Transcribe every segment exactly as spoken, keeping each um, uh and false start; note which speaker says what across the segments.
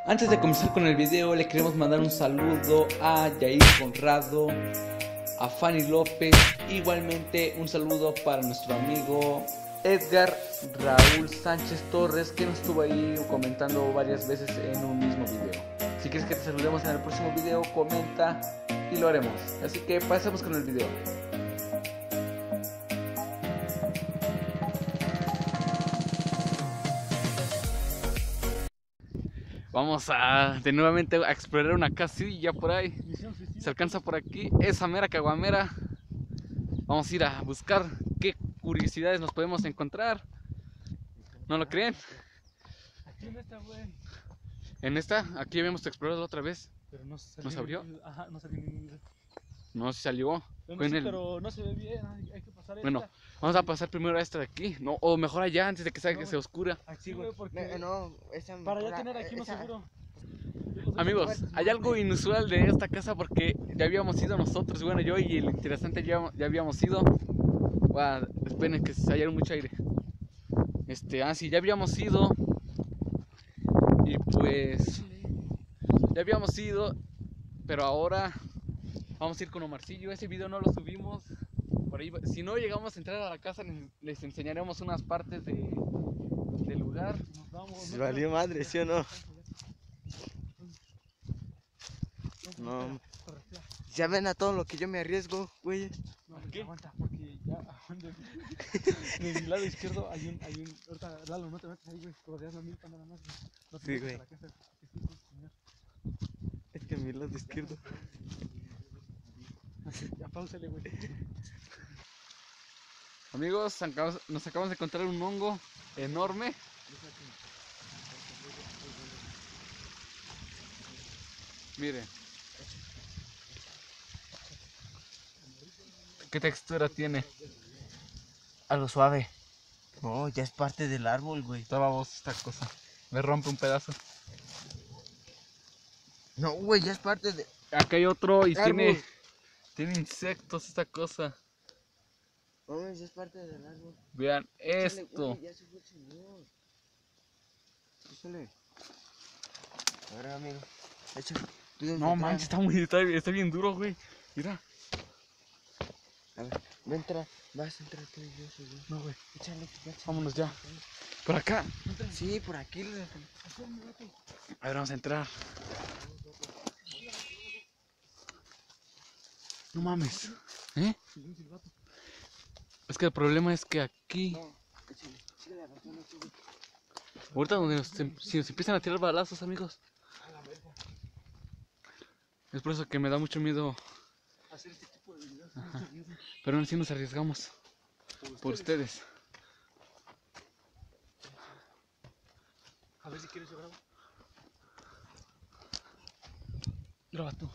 Speaker 1: Antes de comenzar con el video, le queremos mandar un saludo a Yair Conrado, a Fanny López, igualmente un saludo para nuestro amigo Edgar Raúl Sánchez Torres, que nos estuvo ahí comentando varias veces en un mismo video. Si quieres que te saludemos en el próximo video, comenta y lo haremos. Así que pasemos con el video. Vamos a de nuevamente a explorar una casilla por ahí. Se alcanza por aquí esa mera caguamera. Vamos a ir a buscar qué curiosidades nos podemos encontrar. ¿No lo creen?
Speaker 2: Aquí en esta, güey.
Speaker 1: En esta, aquí habíamos explorado otra vez.
Speaker 2: Pero no se
Speaker 1: ¿No se abrió?
Speaker 2: Ajá, no salió ningún video.
Speaker 1: No, sí salió.
Speaker 2: Bueno,
Speaker 1: Fue en
Speaker 2: sí,
Speaker 1: el...
Speaker 2: pero no se ve bien, hay, hay que pasar esta.
Speaker 1: Bueno, vamos a pasar primero a esta de aquí, no, o mejor allá antes de que salga
Speaker 2: No,
Speaker 1: que se oscura.
Speaker 2: Aquí, güey, porque
Speaker 3: No, no, esa
Speaker 2: para ya
Speaker 3: la-
Speaker 2: tener aquí no
Speaker 3: esa-
Speaker 2: seguro.
Speaker 1: Amigos, hay algo inusual de esta casa porque ya habíamos ido nosotros, bueno, yo y el interesante ya, ya habíamos ido. Wow, esperen que se haya mucho aire. Este, ah, sí, ya habíamos ido. Y pues, ya habíamos ido, pero ahora vamos a ir con Omarcillo. Ese video no lo subimos. Por ahí, si no llegamos a entrar a la casa, les, les enseñaremos unas partes de, del lugar.
Speaker 2: Nos vamos,
Speaker 3: Se
Speaker 2: no,
Speaker 3: valió madre, ¿sí o no? No. Ya ven a todo lo que yo me arriesgo, güey.
Speaker 2: No,
Speaker 1: ¿A
Speaker 2: güey,
Speaker 1: qué?
Speaker 2: aguanta, porque ya aguanta. De mi lado izquierdo hay un, hay un, ahorita, Lalo, no te metas ahí, güey, rodeas la milpa nada más, güey. No te
Speaker 3: Sí,
Speaker 2: metas
Speaker 3: güey.
Speaker 2: a la casa, es que es señor.
Speaker 3: Es que a mi lado izquierdo.
Speaker 2: Ya, pausale, güey.
Speaker 1: Amigos, acabamos- nos acabamos de encontrar un hongo enorme. Miren. ¿Qué textura tiene?
Speaker 3: Algo suave. No, ya es parte del árbol, güey.
Speaker 1: Está babosa esta cosa. Me rompe un pedazo.
Speaker 3: No, güey, ya es parte de...
Speaker 1: Acá hay otro y
Speaker 3: Árbol.
Speaker 1: tiene, tiene insectos esta cosa.
Speaker 3: No, ya es parte del árbol.
Speaker 1: Vean
Speaker 3: Échale,
Speaker 1: esto.
Speaker 3: güey, ya se fue el señor. Échale. A ver, amigo. Échale. Tú debes
Speaker 1: No
Speaker 3: entrar.
Speaker 1: manches, está muy, está, está bien duro, güey. Mira.
Speaker 3: A ver, no entra. Vas a entrar tú y yo, soy yo.
Speaker 1: No, güey.
Speaker 3: Échale, échale.
Speaker 1: Vámonos ya. Por acá.
Speaker 3: Sí, por aquí. le-
Speaker 1: A ver, vamos a entrar. No mames. ¿Eh? Es que el problema es que aquí,
Speaker 3: No, échale. Síguele arrastrando tú, güey.
Speaker 1: ahorita donde nos, em- si nos empiezan a tirar balazos, amigos, es por eso que me da mucho miedo.
Speaker 2: Hacer este tipo de videos.
Speaker 1: Ajá. Pero aún así nos arriesgamos por ustedes.
Speaker 2: A ver si quieres yo grabo.
Speaker 1: Graba tú.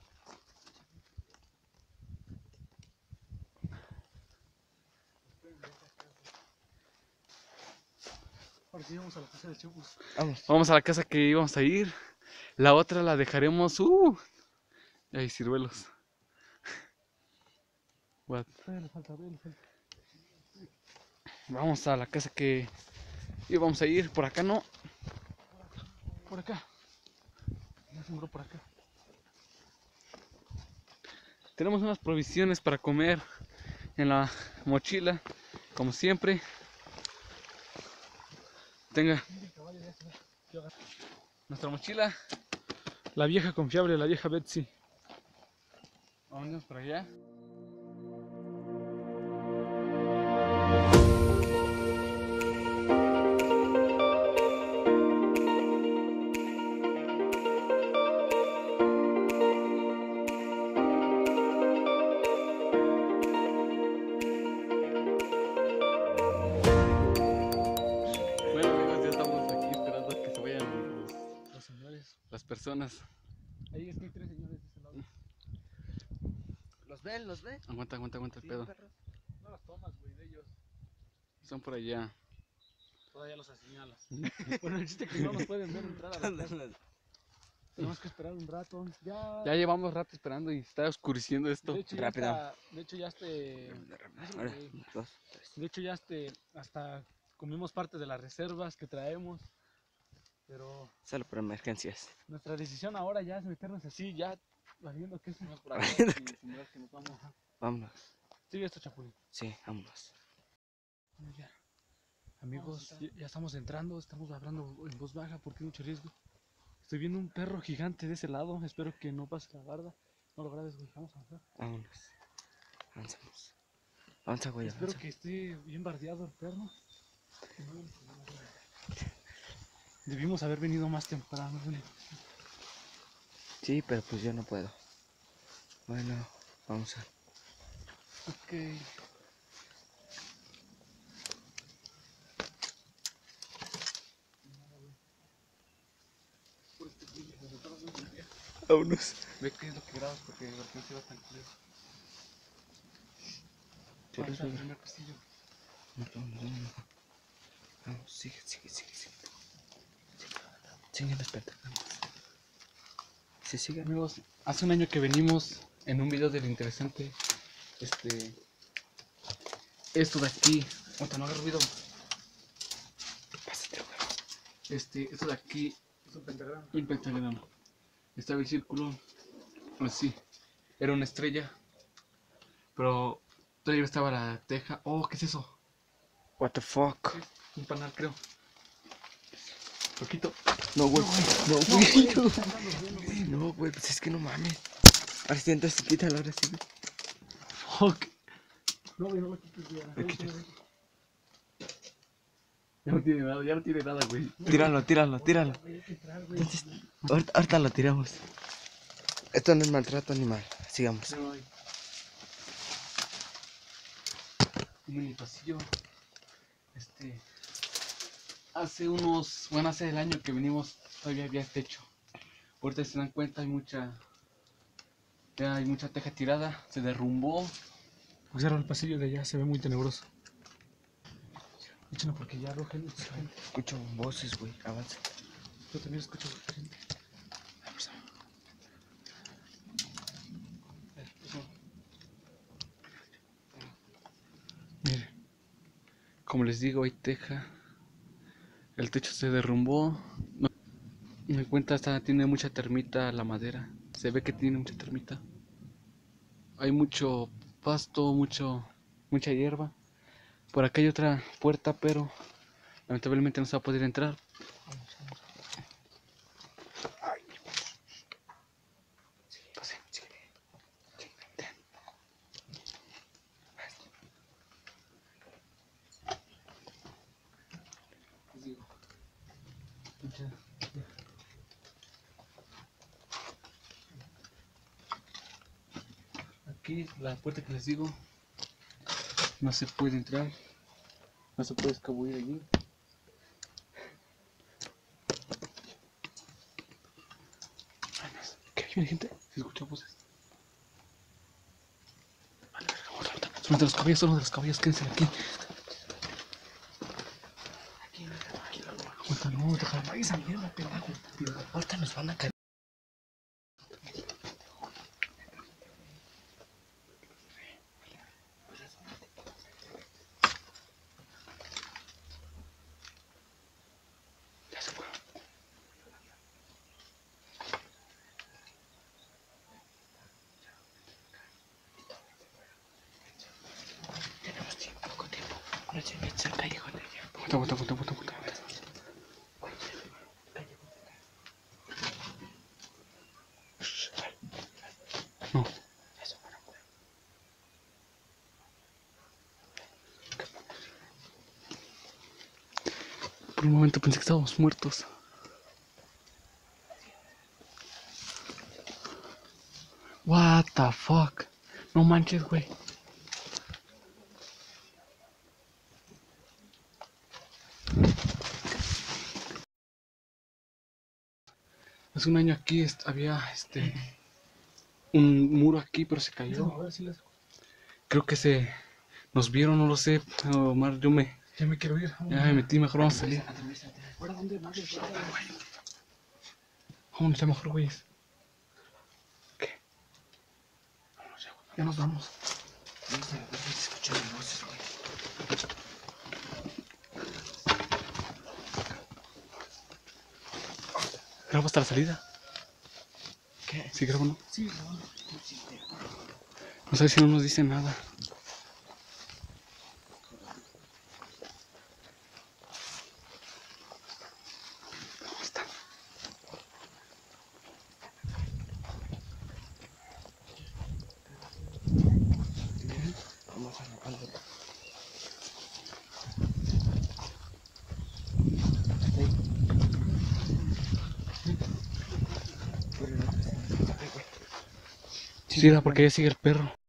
Speaker 2: Ahora sí vamos a la casa de Chupus.
Speaker 3: Vamos.
Speaker 1: Vamos a la casa que íbamos a ir. La otra la dejaremos. Uh, hay ciruelos. What?
Speaker 2: Todavía le falta, todavía le falta.
Speaker 1: Vamos a la casa que íbamos a ir. Por acá no. Por acá.
Speaker 2: Ya sembró por acá.
Speaker 1: Tenemos unas provisiones para comer en la mochila, como siempre. Tenga nuestra mochila.
Speaker 2: La vieja confiable, la vieja Betsy.
Speaker 1: Vámonos para allá. Bueno, amigos, ya estamos aquí esperando a que se vayan los-
Speaker 2: Los señores.
Speaker 1: las personas.
Speaker 2: Ahí es que hay tres señores de ese lado.
Speaker 3: ¿Los ven? ¿Los ven?
Speaker 1: Aguanta, aguanta, aguanta el
Speaker 3: Sí,
Speaker 1: pedo.
Speaker 3: perros.
Speaker 2: No las tomas, güey, de ellos.
Speaker 1: Son por allá.
Speaker 2: Todavía los señalas. Bueno, el chiste es que no nos pueden ver entrar a la casa. Tenemos que esperar un rato. Ya.
Speaker 1: Ya llevamos rato esperando y está oscureciendo esto.
Speaker 2: De hecho, ya
Speaker 3: Rápido.
Speaker 2: está- de hecho, ya este.
Speaker 3: Ahora, dos, tres.
Speaker 2: De hecho, ya este. Hasta comimos parte de las reservas que traemos. Pero
Speaker 3: Solo para emergencias.
Speaker 2: nuestra decisión ahora ya es meternos así, ya viendo que es por acá,
Speaker 3: Viendo
Speaker 2: y simular que nos vamos.
Speaker 3: Vámonos.
Speaker 2: Sigue esto, Chapulín.
Speaker 3: Sí, vámonos.
Speaker 2: Ya. Amigos, ya, ya estamos entrando, estamos hablando en voz baja porque hay mucho riesgo. Estoy viendo un perro gigante de ese lado, espero que no pase la barda. No lo grabes, güey, vamos a avanzar.
Speaker 3: Vámonos. Avanzamos. Avanza, güey,
Speaker 2: Espero
Speaker 3: avanza.
Speaker 2: que esté bien bardeado el perro. Debimos haber venido más temprano, güey.
Speaker 3: Sí, pero pues yo no puedo. Bueno, vamos a...
Speaker 2: Ok.
Speaker 3: Vámonos.
Speaker 1: Ve qué es lo que grabas porque de repente se va tan culero.
Speaker 3: Sí,
Speaker 2: Vamos
Speaker 3: lo
Speaker 2: al
Speaker 3: subo.
Speaker 2: primer castillo.
Speaker 3: No, no, no, no. Vamos, sigue, sigue, sigue, sigue. Sigue los pentagramas. Sí, sigue.
Speaker 1: Amigos, hace un año que venimos en un video del interesante. Este. Esto de aquí. Otra, no haga ruido.
Speaker 3: Pásate, güey.
Speaker 1: Este, esto de aquí.
Speaker 2: Es un pentagrama.
Speaker 1: Un pentagrama. Estaba el círculo. Así. Era una estrella. Pero todavía estaba la teja. Oh, ¿qué es eso?
Speaker 3: What the fuck.
Speaker 1: Un panal, creo. Poquito.
Speaker 3: No, güey. No, güey. No, güey, pues es que no mames. Ahora sí, entonces quítalo, ahora sí.
Speaker 1: Fuck.
Speaker 2: No, güey, no lo quites, güey.
Speaker 1: Lo quites. Ya no tiene nada, ya no tiene nada, güey.
Speaker 3: Tíralo, tíralo, tíralo.
Speaker 2: Hay que entrar, güey.
Speaker 3: Entonces, ahorita, ahorita lo tiramos. Esto no es maltrato animal. Sigamos.
Speaker 1: No hay. Un mini pasillo. Este. Hace unos. Bueno, hace el año que venimos todavía había techo. Ahorita si se dan cuenta hay mucha. Ya hay mucha teja tirada. Se derrumbó.
Speaker 2: Observa el pasillo de allá, se ve muy tenebroso. Échalo porque ya veo gente.
Speaker 3: Escucho voces, güey. Avanza.
Speaker 2: Yo también escucho gente.
Speaker 1: Mire. Como les digo, hay teja. El techo se derrumbó. No, me doy cuenta, esta tiene mucha termita la madera. Se ve que tiene mucha termita. Hay mucho pasto, mucho, mucha hierba. Por acá hay otra puerta, pero lamentablemente no se va a poder entrar. Pase, sígueme. Les digo. Mucha- Aquí la puerta que les digo no se puede entrar, no se puede escabullir allí. ¿Qué hay gente? ¿Se escucha voces? Vale, verga, vamos a levantar. Son los de los caballos, son los de los caballos, quédense aquí. Aguanta, no, déjame.
Speaker 2: Ay, esa mierda, pendejo.
Speaker 3: Ahorita nos van a caer.
Speaker 1: Ya se fue.
Speaker 3: Tenemos tiempo, poco tiempo. No se metes al callejón de allá.
Speaker 1: Aguanta, aguanta, aguanta, aguanta, aguanta. No. Por un momento pensé que estábamos muertos. What the fuck? No manches, güey. Hace un año aquí est- había este un muro aquí, pero se cayó.
Speaker 2: A ver si las...
Speaker 1: Creo que se nos vieron, no lo sé. Omar, yo me,
Speaker 2: Ya me quiero ir.
Speaker 1: ya me metí, mejor vamos a salir.
Speaker 2: ¿Ahora dónde más?
Speaker 1: Vámonos ya mejor, güeyes. ¿Qué? Vámonos ya, güey. Ya nos vamos.
Speaker 3: Se escuchan las voces, güey.
Speaker 1: Grabo hasta la salida.
Speaker 3: ¿Qué?
Speaker 1: ¿Sí grabo, no?
Speaker 3: Sí, no.
Speaker 1: No sé si no nos dice nada. ¿Dónde está?
Speaker 3: Vamos a grabarlo.
Speaker 1: Sí, era porque ya sigue el perro.